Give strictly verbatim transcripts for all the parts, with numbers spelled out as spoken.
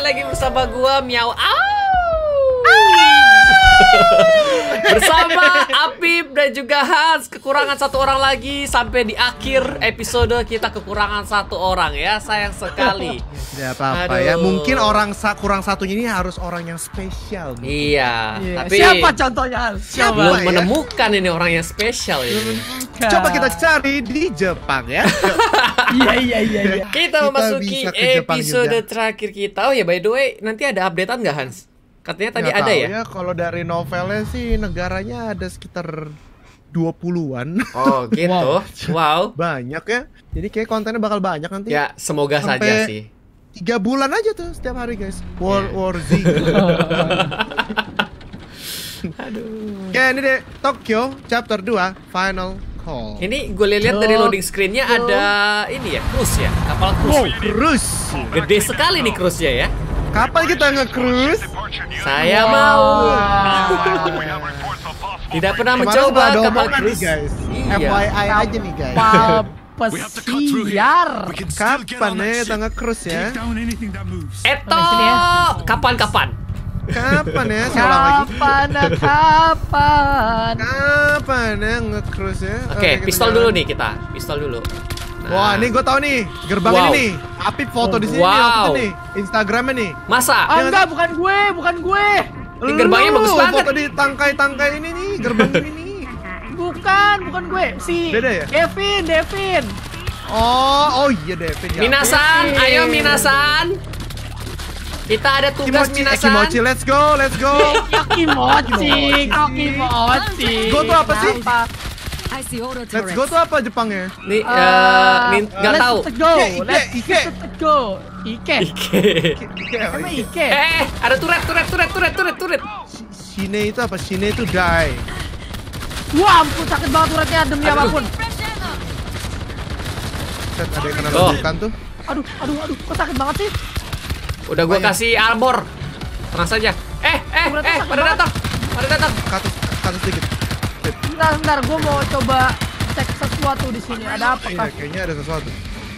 lagi bersama gua Miao. Bersama Apip dan juga Hans. Kekurangan satu orang lagi. Sampai di akhir episode kita kekurangan satu orang ya. Sayang sekali. Tidak apa-apa ya. Mungkin orang sa kurang satunya ini harus orang yang spesial. Iya, yeah. tapi siapa contohnya? Siapa? belum ya? menemukan ini orang yang spesial ini. Coba kita cari di Jepang ya. Iya iya iya iya. Kita memasuki bisa ke Jepang episode juga. terakhir kita. Oh ya, by the way, nanti ada updatean nggak, Hans? Katanya tadi Nggak ada tahu ya? ya. Kalau dari novelnya sih negaranya ada sekitar dua puluhan. Oh gitu. Wow. wow. Banyak ya. Jadi kayak kontennya bakal banyak nanti. Ya semoga Sampai saja sih. Tiga bulan aja tuh setiap hari guys. War Yeah. War Z. Aduh. Oke ini deh Tokyo chapter dua Final Call. Ini gue lihat dari loading screen-nya ada ini ya, cruise ya, kapal cruise. Cruise. Gede sekali nih cruise-nya ya. Kapan kita nge-cruise? Saya Wow. mau. Tidak pernah Kemarin mencoba udah ada kapal omongan nih, cruise. guys. Iya. F Y I aja nih guys. Kapal pesiar. Kapan ya kita nge-cruise ya? Eto, kapan-kapan? Kapan ya? Salah lagi. Kapan kapan? Kapan ya nge-cruise ya? Oke, kita pistol jalan. dulu nih kita. Pistol dulu. Nah. Wah, ini gue tahu nih gerbang Wow. ini nih. Apip foto di sini Wow. nih, waktu itu nih. Instagramnya nih. Masa? Ah, enggak, bukan gue, bukan gue. Ini gerbangnya Lu, bagus banget. Foto di tangkai-tangkai ini nih, gerbang ini nih. Bukan, bukan gue. Si Beda ya? Devin, Devin. Oh, oh iya Devin ya. Minasan, Devin. ayo Minasan. Kita ada tugas Kimochi, eh, Minasan. Kimochi, let's go, let's go. Kokimochi, Kokimochi. Go tuh apa sih? Kenapa? Let's go tuh apa Jepangnya? Nih, Eh, eh, nin- nggak let's tahu. go, Ike, let's Ike. go. Ike. Ike. Ike, apa Emang Ike? Ike. Eh, ada turret, turret, turret, turret, turret, turret. Shine itu apa? Shine itu die. Wah, ampun sakit banget turretnya demi Aduh. apapun. Set, ada yang kena Oh. ledukan tuh. Aduh, aduh, aduh, kok sakit banget sih? Udah gua Apanya? kasih armor. Tenang saja. Eh, eh, Turretnya eh, sakit pada banget. datang. Pada datang. Ke atas, ke atas dikit. Set. Bentar, bentar, gue mau coba cek sesuatu di sini. Ada apa Iya, kah? kayaknya ada sesuatu.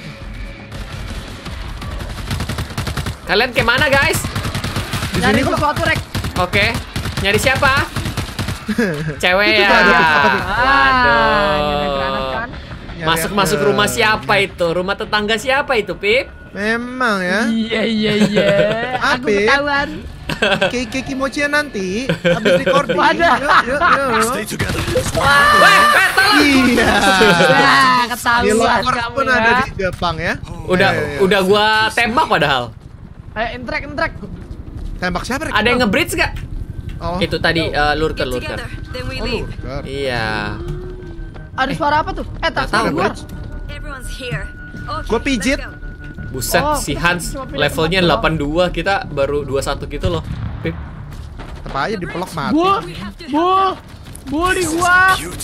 Kalian kemana, guys? Di Nyari sini kok. sesuatu, Rek. Oke. Nyari siapa? Cewek Itu ya. tuh ada apa tuh? Ah, ini ada granat Waduh. kan? Masuk-masuk rumah siapa itu? Rumah tetangga siapa itu, Pip? Memang ya. Iya, iya, iya. Aku Apip. ketahuan. Keiki Kimochi nanti habis recording. Wadah. Yuk, yuk, yuk. Weh, eh, tolong. Iya. Wah, Di ketahuan locker kamu pun ya. ada di Jepang ya. Udah, Ayo, ayo. udah gua tembak padahal. Ayo, intrek, intrek. Tembak siapa? Rek? Ada yang nge-bridge nggak? Oh. Itu tadi uh, lurker, Get lurker. together, then we Oh, leave. lurker. Iya. Ada suara apa tuh? Eh, tak Nggak tahu, tahu gua. Bridge. Everyone's here. Okay, Gua pijit. let's go. Buset, Oh, si kita Hans cuma pilih levelnya tempat delapan puluh dua, kita baru dua puluh satu gitu loh. Pip. Apa aja dipelok mati. Bu, bu, bu di gua.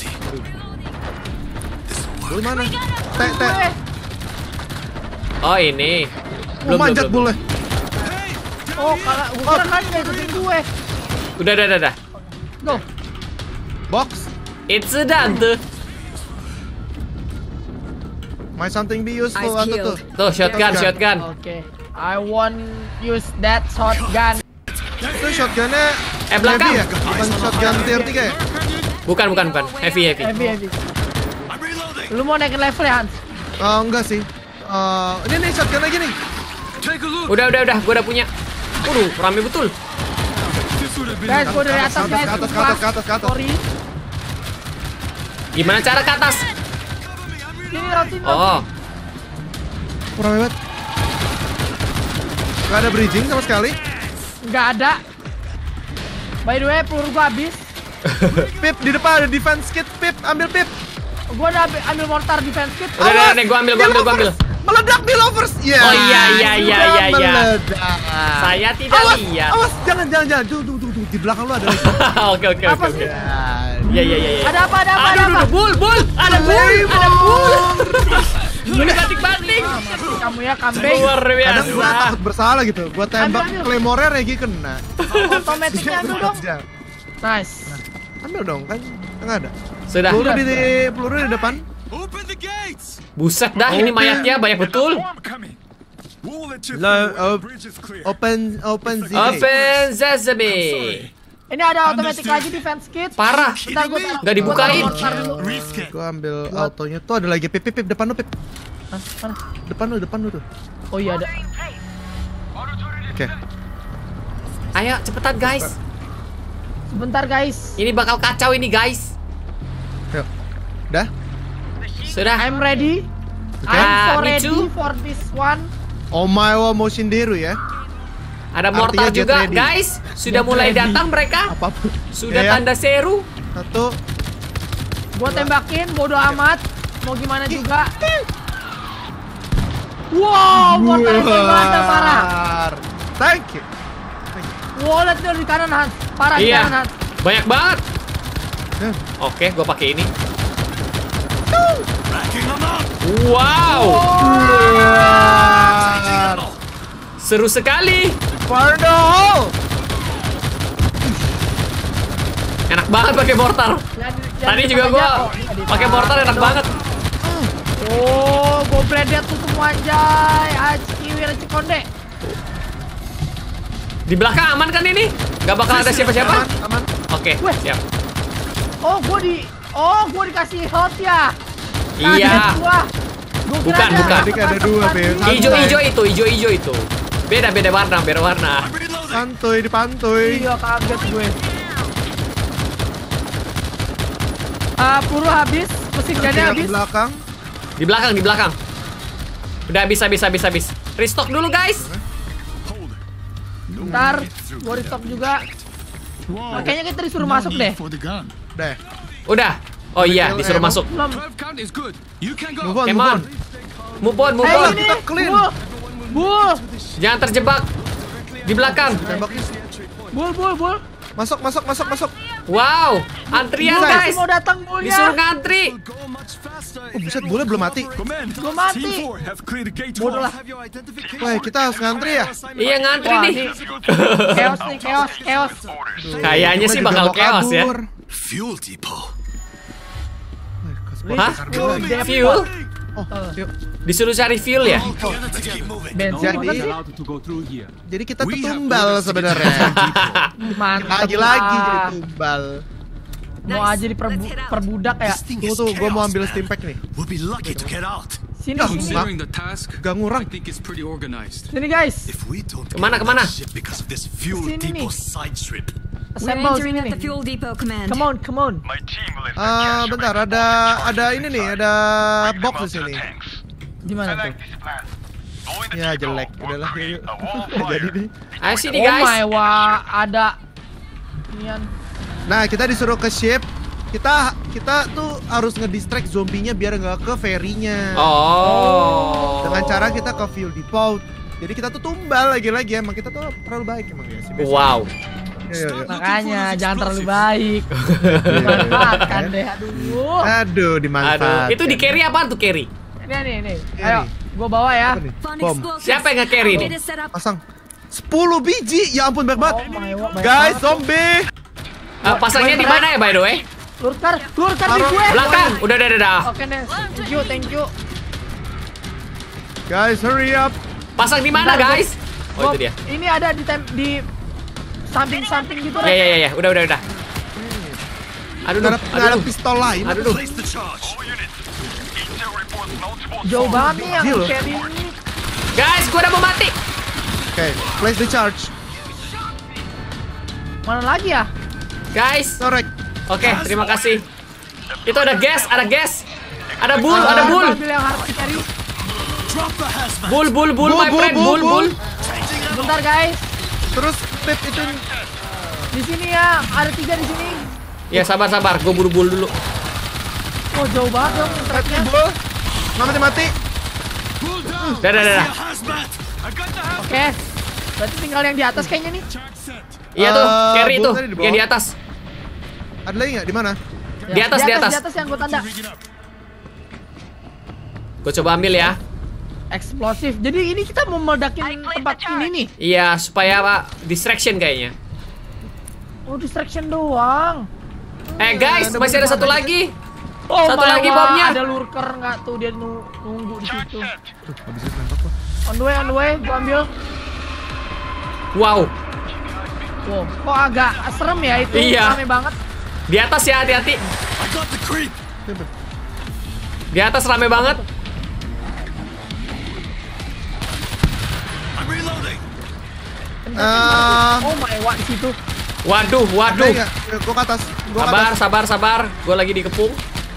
Bul mana? Teh, teh. Gue. Oh, ini. Lu Belum, manjat belum, belum. boleh. Oh, kalau gue kira kan nggak ikutin gue. Udah, udah, udah, udah. Go. Box. It's done tuh. Might something be useful Eyes atau tuh. peeled. Tuh, shotgun, shotgun. Oke. I want use that shotgun. Itu shotgunnya Eh, belakang. heavy ya? Bukan shotgun tier tiga ya? Bukan, bukan, bukan. Heavy, heavy. Heavy, heavy. Lu mau naikin level ya, Hans? Oh, enggak sih. Eh, ini nih shotgun lagi nih. Udah, udah, udah. Gua udah punya. Waduh, rame betul. Guys, gue dari atas, Ke atas, guys. ke atas, ke atas, ke atas, ke atas. Sorry. Gimana cara ke atas? Sini, Ron, sini, Ron. Oh, Kurang hebat. Gak ada bridging sama sekali. Nggak ada. By the way, peluru gua habis. Pip, di depan ada defense kit. Pip, ambil Pip. Gua udah ambil, ambil mortar defense kit. udah, udah, udah. Gua ambil, gua ambil, gua ambil. Meledak di lovers. Iya. Oh, iya, iya, iya, sudah iya, iya. meledak. Saya tidak Awas, lihat. awas, jangan, jangan, jangan. Tuh, tuh, tuh, tuh. Di belakang lu ada lagi. Oke, oke, Apa oke, sih? oke. Iya, iya, iya, iya. Ada apa, ada apa, Aduh, ada aduh, apa? aduh, bul, bul. Ada bul, ada bul. Ini banting-banting. Kamu ya, kambing. Luar Kadang gua biasa. takut bersalah gitu. Gua tembak Ambil, ambil. Claymore-nya Regi kena. Otomatisnya ambil dong. Aja. Nice. Ambil dong, kan enggak ada. Sudah. Peluru di, di peluru di depan. Buset dah, ini mayatnya banyak betul. Lo- op- Open open Z. Open Sesame. Ini ada automatic lagi defense kit. Parah. Bentar gua taruh. Nggak dibukain. Gua taruh mortar dulu. Gua ambil autonya. Tuh ada lagi Pip Pip Pip depan lu Pip. Hah, mana? Depan lu, depan lu tuh. Oh iya ada. Oke. Ayo cepetan guys. Sebentar guys. Ini bakal kacau ini guys. Yuk. Udah? Sudah. I'm ready. Oke. I'm Ah, so me ready too. for this one. Oh my wa Moshinderu ya. Ada mortar Artinya get juga ready. guys. Sudah Get mulai ready. datang mereka. Apapun. Sudah Ya, ya. tanda seru. Satu. Gua tembakin, bodo amat. Mau gimana juga. Wow, mortar Belanda parah. Thank you. Wow, lihat tuh di kanan Hans. Parah di Iya. kanan Hans. Banyak banget. Nah, Oke, gua pakai ini. Wow, Keluar. seru sekali. Fire the hole. Enak banget pakai mortar. Jangan- jangan Tadi di juga depan gua aja. Oh, ini di pakai depan. mortar enak banget. Oh, gua bledet tuh semua anjay. Aci Wira Cikonde. Di belakang aman kan ini? Gak bakal ada siapa-siapa? Aman, aman. Oke, Weh. siap. Oh, gua di Oh, gua dikasih health ya. Iya. Kaget gua. Gua kira Bukan, ada bukan. Tadi kan ada dua, Bel. Santai. Ijo-ijo itu, ijo-ijo itu. Beda-beda warna, beda warna. Santuy dipantuy. Iya, kaget gue. Ah, peluru habis, mesin gunnya Tinggal habis. ke belakang. Di belakang, di belakang. Udah bisa, bisa, bisa, bisa. Restock dulu guys. Ntar, gua restock juga. Nah, kayaknya kita disuruh masuk deh. Deh. Udah. Oh iya, disuruh Emang. masuk. Belum. Move on, Come move on. on. Move on, move Eh, on. ini. kita clean. Bul. Bul. Jangan terjebak. Di belakang. Tembaknya. Bul, bul, bul. Masuk, masuk, masuk, masuk. Wow, antrian Bul, guys. masih mau datang bulnya. Disuruh ngantri. Oh, buset, boleh belum mati. Gua mati. Bodoh lah. Wah, kita harus ngantri ya? Iya ngantri Wah, nih. ini chaos nih, chaos, chaos. Kayaknya Kita sih juga bakal mau chaos ya. kabur. Fuel depot. Wah, kasih Hah? karbon lagi. Depot. Fuel? Oh, yuk. Disuruh cari fuel ya? Bensin Jadi- bukan sih? Jadi kita tuh tumbal sebenarnya. Mantap Lagi-lagi lah. jadi tumbal. Mau aja diperbu- perbudak ya. Tunggu tuh, gua mau ambil steam pack nih. We'll be lucky to get out. Sini, Ya, sini. Considering the task, Gak ngurang. I think it's pretty organized. Sini guys. If we don't Kemana, get kemana? that ship because of this fuel Sini depot nih. side trip. We're Assemble entering sini at nih. the fuel depot, Command. Come on, come on. Ah, bentar, ada ada ini nih, ada box di sini. Gimana tuh? Ya jelek, udahlah yuk. Jadi nih. Ayo sini Oh my guys. wah, ada inian. Nah, kita disuruh ke ship. Kita kita tuh harus ngedistract zombinya biar nggak ke ferry-nya. Oh. Dengan cara kita ke fuel depot. Jadi kita tuh tumbal lagi-lagi, emang kita tuh terlalu baik emang ya. sih. Wow. Iya, iya, iya. Makanya jangan terlalu baik. Dimanfaatkan deh, aduh. Aduh, dimanfaatkan. Aduh, itu di carry apaan tuh carry? Ini nih, nih. Ini. Ayo, gua bawa ya. Apa nih? Found Bom. explosives. Siapa yang nge-carry nih? Data set up. Pasang sepuluh biji. Ya ampun, banyak banget. Oh my wah, banyak Guys, banget. zombie. Ah, pasangnya di mana ya by the way? Lurkar, lurkar di Taruh gue. Belakang. Udah, udah, udah, udah. Oke deh. Thank you, thank you. Guys, hurry up. Pasang di mana Bentar, guys? Oh, Gua- itu dia. Ini ada di tem di samping-samping gitu Ya, Rek. ya, ya, ya. Udah, udah, udah. Aduh, Nggak duh, ada, nggak ada aduh. duh. pistol lain. Aduh, duh. Place the charge. Jauh banget nih yang Deal. carry ini. Guys, gua udah mau mati. Oke, place the charge. Mana lagi ya? Guys. Correct. Oke, terima kasih. Itu ada gas, ada gas. Ada bull, Ah, ada Gua bull. ambil yang harus di carry. Drop the hazmat. Bull, bull, bull, Bull, my bull, friend, bull, bull, bull. bull. Bentar guys. Terus Pip itu Di sini ya, ada tiga di sini. Ya, sabar, sabar. Gua buru bull dulu. Oh, jauh banget dong tracknya. bull. Nggak mati mati. Dah, dah, dah, dah. Hazmat. Oke. Berarti tinggal yang di atas kayaknya nih. Iya tuh, Eh, carry bull itu tadi di bawah. yang di atas. Ada lagi nggak? Di mana? Di atas, di atas. Di atas yang gue tanda. Gua coba ambil ya. Eksplosif. Jadi ini kita mau meledakin tempat ini nih. Iya, supaya Pak distraction kayaknya. Oh, distraction doang. Eh guys, ada masih ada bener satu banget. lagi. Oh Satu my lagi wah, bomnya. Ada lurker nggak tuh dia nu- nunggu di situ. Tuh, habis itu nembak gua. On the way, on the way, gua ambil. Wow. Wow, kok agak serem ya itu? Iya. Rame banget. Di atas ya, hati-hati. I got the creep. Di atas rame banget. I'm reloading. Ah, Oh my, what di situ? Waduh, ada waduh. nggak? Gua ke atas. Gua ke Sabar, atas. sabar, sabar. Gue lagi dikepung.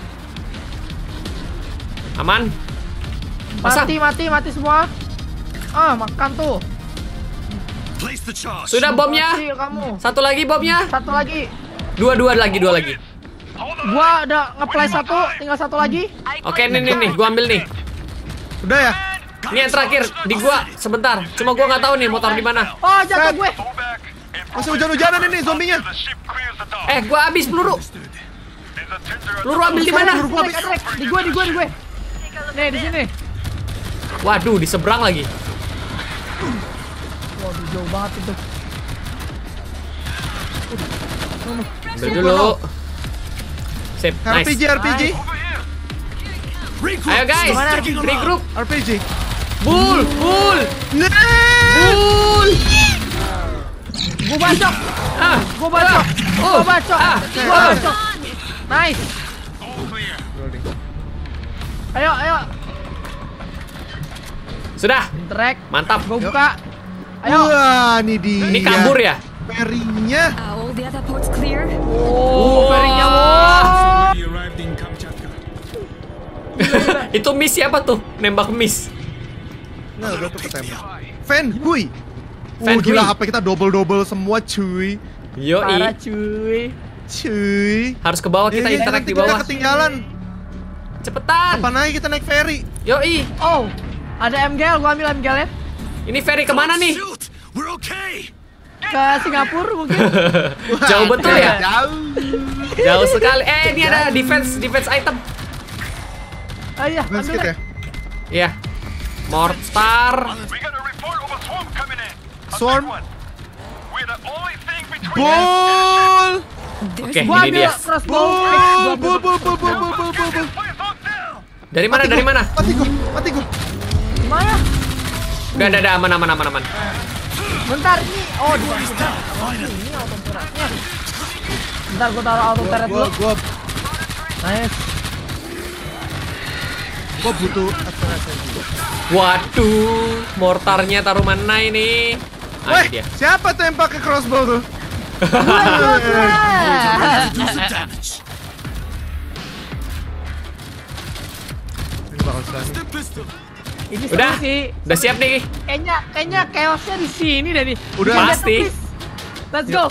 Aman. Pasang. Mati, mati, mati semua. Ah, makan tuh. Place the charge. Sudah bomnya. Mati kamu. Satu lagi bomnya. Satu lagi. Dua, dua lagi, dua lagi. Gua udah nge-play satu, tinggal satu lagi. Oke, nih, nih, nih. Gue ambil nih. Udah ya? Ini yang terakhir di gua. Sebentar. Cuma gua nggak tahu nih motor di mana. Oh, jatuh Set. gue. Masih hujan-hujanan ini zombinya. Eh, gua habis peluru. Peluru ambil di mana? Peluru gua habis. Trek, di gue, di gue, di gue. Nih, di sini. Waduh, di seberang lagi. Waduh, jauh banget itu. Ambil dulu. Sip, R P G, nice. R P G, Regroup. Ayo guys, Gimana, R P G? regroup. R P G. Bull, bull, Nah, bull. Gue bacok. Ah, Gue bacok. Oh. Gue bacok. Ah. Gue Ah. bacok. Nice. Ayo, ayo. Sudah, Trek. mantap. Gue buka. Ayo. wah, ini dia. Ini kabur ya? Ferinya. Are all the other ports clear? Oh, ferinya Wah. wow. We arrived in Kamchatka. Itu miss siapa tuh? Nembak miss. Nah, udah tuh ketembak. Fan Hui. Fan Oh, gila Hui. H P kita double-double semua cuy. Parah Yoi. cuy. Cuy. Harus ke bawah, kita Ini interact nanti di bawah. Kita ketinggalan. Cepetan. Apa naik kita naik ferry? Yoi. Oh, ada M G L. Gue ambil M G L ya. Ini ferry kemana nih? Shoot. We're okay. Ke Singapura mungkin. Jauh betul ya? Jauh. Jauh sekali. Eh, ini ada defense defense item. Oh iya, Mas ambil ya. deh. Iya. Mortar. We got a report of a swarm coming in. A Swarm? big one. We're the only thing between Bull. Oke, Gua ini ambil dia. crossbow. Bull. Eh, gua ambil- Bull, bull, bull, bull, bull, bull, bull, bull. Please hold down. Dari mana? Dari mana? Mati gua, mati gua. Mana? Udah, udah, udah, aman, aman, aman, aman. Bentar ini. Oh, di ini auto turretnya. Bentar gua taruh auto turret Gua, dulu. gua, Nice. gua butuh akselerasi. Waduh, mortarnya taruh mana ini? Ah, Weh, ini dia. siapa tuh yang pakai crossbow tuh? Ah. Do some damage. Ini bakal selesai. The pistol. Ini seru Udah, sih. udah siap nih. Kayaknya kayaknya chaosnya di sini deh nih. Udah. Jangan Pasti. jatuh, please. Let's go.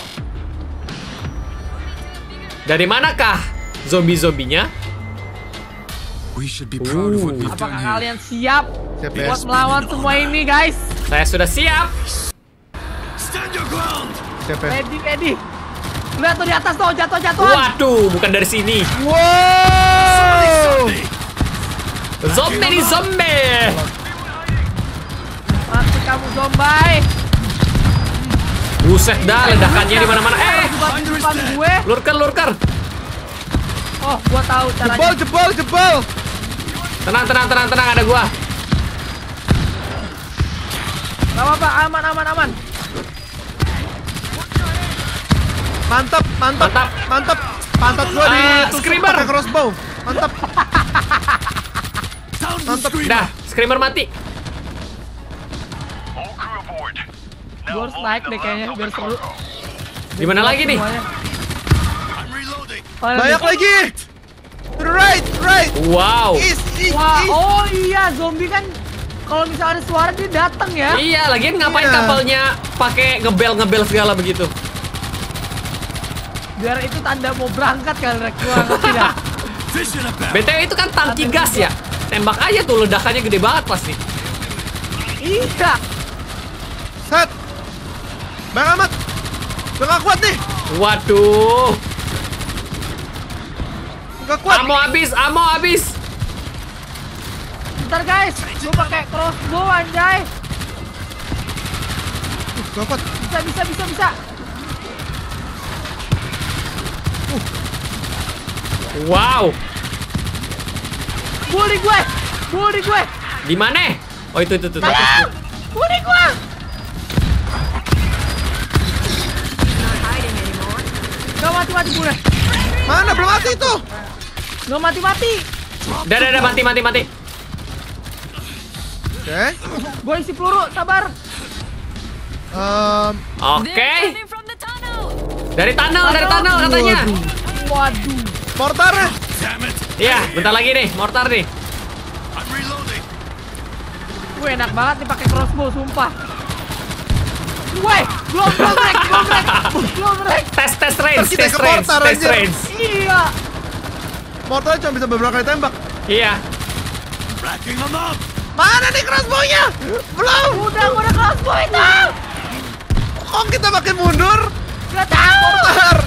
Dari manakah zombie-zombinya? We should be proud of what we've done Apakah here. kalian siap Siap ya. buat melawan semua ini, guys? Saya sudah siap. Stand your ground. Siap ya. Ready, ready. Lihat tuh di atas tuh, jatuh-jatuhan. Waduh, bukan dari sini. Wow. Zombie nih, zombie. Mati kamu zombie. Buset dah, ledakannya di mana-mana. Eh, Buat di depan gue. lurker, lurker. Oh, gua tahu Jebol, caranya. jebol, jebol. Tenang, tenang, tenang, tenang, ada gua. Gak apa-apa, aman, aman, aman. Mantap, mantap, Mantap. mantap. Pantat gua Ah, ditusuk screamer. pakai crossbow. Mantap. Down the Mantap. screamer. Dah, screamer mati. All crew aboard. Gua harus naik deh kayaknya biar seru. Di mana lagi nih? Semuanya. I'm reloading. Oh, Banyak lagi. To the right, right. Wow. East, east, Wah, east. oh iya, zombie kan kalau misalnya ada suara dia datang ya. Iya, lagian ngapain Iya. kapalnya pakai ngebel-ngebel segala begitu? Biar itu tanda mau berangkat kali Rek. Gua ngerti dah. Fish in a barrel. B T W itu kan tangki gas ya. Tembak aja tuh, ledakannya gede banget pasti. Iya. Set. Bang Ahmad. Udah gak kuat nih. Waduh. Gak kuat. Amo habis, amo habis. Bentar guys, gua pakai crossbow anjay. Gak kuat. Bisa, bisa, bisa, bisa. Wow. Bully gue, bully gue. Di mana? Oh itu itu itu. itu. Udah gua. Not hiding anymore. Gak mati-mati gue. Mana belum mati itu? Gak mati-mati. Udah udah udah mati mati mati. Oke. Gue isi peluru, sabar. Em, Oke. They're coming from the tunnel. Dari tunnel dari tunnel katanya. Waduh. mortarnya. Damn it! Iya, bentar lagi nih, mortar nih. I'm reloading. Gue enak banget nih pakai crossbow, sumpah. Woi, belum belum break, belum break, belum break. Tes tes range, Ntar kita tes ke range, mortar tes aja. range. Iya. Mortarnya cuma bisa beberapa kali tembak. Iya. Racking them up. Mana nih crossbow-nya? Belum. Udah, gue udah crossbow itu. Kok kita makin mundur? Gak tahu. Mortar.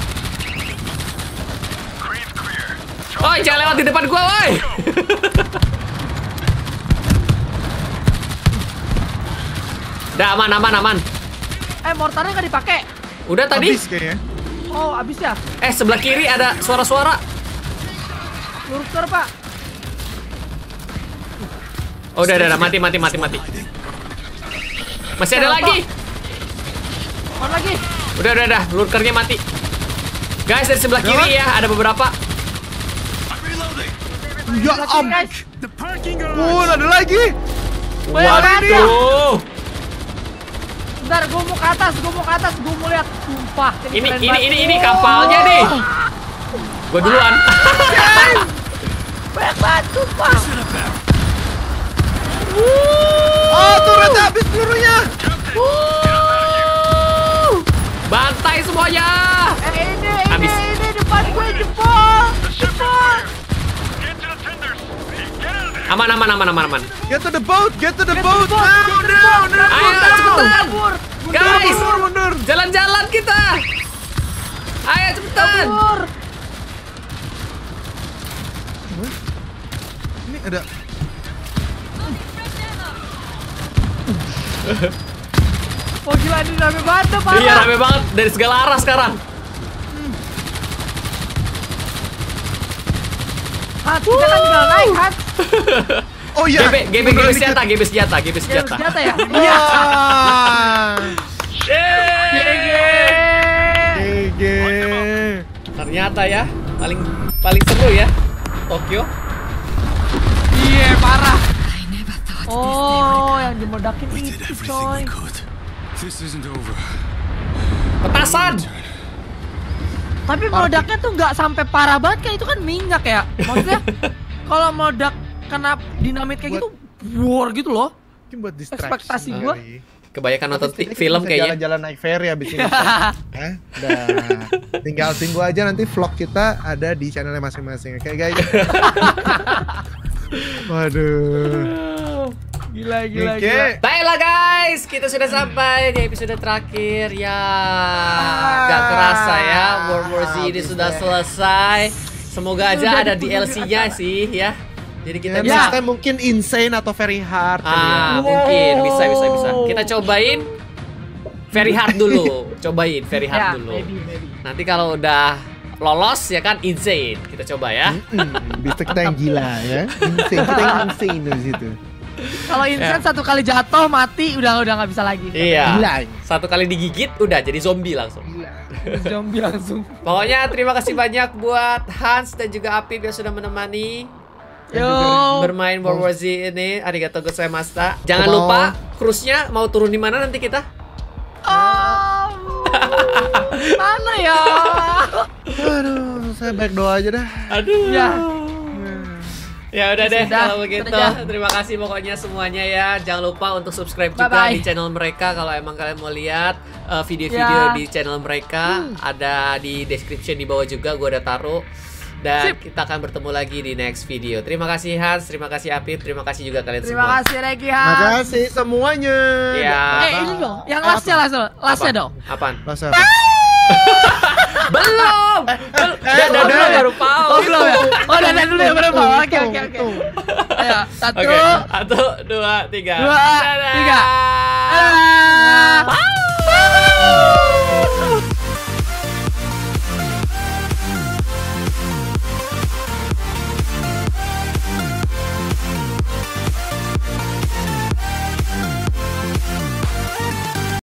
Green's clear. Oh, jangan lewat di depan gua, woi. Udah aman, aman, aman. Eh, mortarnya nggak dipakai. Udah tadi. Habis kayaknya. Oh, abis ya. Eh, sebelah kiri ada suara-suara. Lurus pak. Oh, udah, udah, udah, mati, mati, mati, mati. Masih ada lagi. Mana lagi? Udah, udah, udah, lurkernya mati. Guys, dari sebelah kiri ya, ada beberapa. I'm reloading. Ya Lagi, ampun. guys. The parking garage. Pun ada lagi. Waduh. Bentar, gue mau ke atas, gue mau ke atas, gue mau lihat. Sumpah. Ini, keren ini, banget. ini, ini kapalnya nih. Gua duluan. Banyak banget, sumpah. Oh, turretnya habis pelurunya. Bantai semuanya. Eh, ini, Habis. ini, ini, depan gue, jempol. Jempol. Get to the tenders. Get out of there. Aman, aman, aman, aman, aman. Get to the boat, get to the boat. boat, Now, now, now. Ayo, cepetan. Kabur. Guys, Mundur, mundur. jalan-jalan kita. Ayo, cepetan. Kabur. Ini ada. Oh gila, ini rame banget, parah. Iya, rame banget dari segala arah sekarang. Hat, kita kan tinggal naik, Hat. Oh iya. G B, G B, G B Mundur senjata, dikit. G B senjata, G B Ya, senjata. senjata ya? Iya. Yeay. G G. Ternyata ya, paling paling seru ya, Tokyo. Iya, parah. I never thought Oh, yang dimeledakin We did itu, everything coy. we could. This isn't over. Petasan. Tapi meledaknya tuh nggak sampai parah banget, kan itu kan minyak ya. Maksudnya kalau meledak kena dinamit kayak gitu, war gitu loh. Mungkin buat distraksi. Ekspektasi gua. kali. Kebanyakan nonton Tapi ti- setidaknya film kita kayaknya. Jalan-jalan naik ferry abis ini. Hah? Dah. Tinggal tunggu aja nanti vlog kita ada di channelnya masing-masing. Oke guys. Waduh. Gila, gila, Oke. gila. Baiklah guys, kita sudah sampai di episode terakhir ya. Gak kerasa ya, World War Z ini sudah selesai. Semoga aja Udah ada di D L C-nya sih ya. Jadi kita Ya, bisa. next time mungkin insane atau very hard. kali ya. Ah, mungkin bisa bisa bisa. Kita cobain very hard dulu. Cobain very hard Ya, dulu. maybe, maybe. Nanti kalau udah lolos ya kan insane. Kita coba ya. Hmm, bisa kita yang gila ya. Insane, kita yang insane di situ. Kalau instan satu kali jatuh mati udah udah nggak bisa lagi. Iya. Gila. Satu kali digigit udah jadi zombie langsung. Zombie langsung. Pokoknya terima kasih banyak buat Hans dan juga Apip yang sudah menemani Yo. bermain World War Z ini. Arigatou gozaimashita. Jangan Mau. lupa cruise-nya mau turun di mana nanti kita? Oh, mana ya? Aduh, saya baik doa aja dah. Aduh. Ya. Ya udah deh Sudah, kalau begitu. sudah. Terima kasih pokoknya semuanya ya. Jangan lupa untuk subscribe juga Bye-bye. di channel mereka kalau emang kalian mau lihat uh, video-video Ya. di channel mereka. Ada di description di bawah juga gua udah taruh. Dan Sip. kita akan bertemu lagi di next video. Terima kasih Hans, terima kasih Apip, terima kasih juga kalian Terima semua. kasih Regihan. Makasih semuanya. Ya. Eh ini dong, yang lastnya lastnya, lastnya dong. Apaan? Rasa Belum. Bel- eh, Dadah dulu udah. baru pau. Oh belum ya? Oh dadah dulu ya baru mau. Oke Tuh, oke oke. tuh. Ayo satu, Oke, satu, dua, tiga. dua, Dadah. tiga. Ah. Bye.